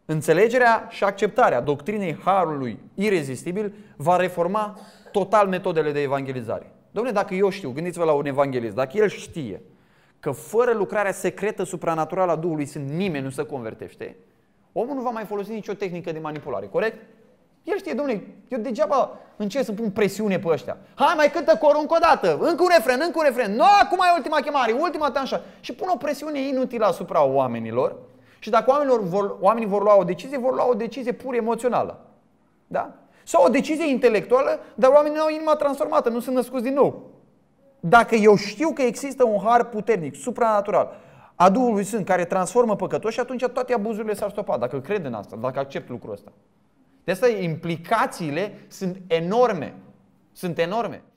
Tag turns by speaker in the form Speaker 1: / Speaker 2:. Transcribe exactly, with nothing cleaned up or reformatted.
Speaker 1: Înțelegerea și acceptarea doctrinei harului irezistibil va reforma total metodele de evangelizare. Dom'le, dacă eu știu, gândiți-vă la un evanghelist, dacă el știe că fără lucrarea secretă supranaturală a Duhului Sfânt nimeni nu se convertește, omul nu va mai folosi nicio tehnică de manipulare, corect? El știe, dom'le, eu degeaba încerc să pun presiune pe ăștia. Hai, mai cântă corul încă o dată, încă un refren, încă un refren. Nu, acum e ultima chemare, ultima tanșa. Și pun o presiune inutilă asupra oamenilor. Și dacă oamenilor vor, oamenii vor lua o decizie, vor lua o decizie pur emoțională. Da? Sau o decizie intelectuală, dar oamenii nu au inima transformată, nu sunt născuți din nou. Dacă eu știu că există un har puternic, supranatural, a Duhului Sfânt care transformă păcătoși, atunci toate abuzurile s-ar stopa, dacă cred în asta, dacă accept lucrul ăsta. De asta implicațiile sunt enorme. Sunt enorme.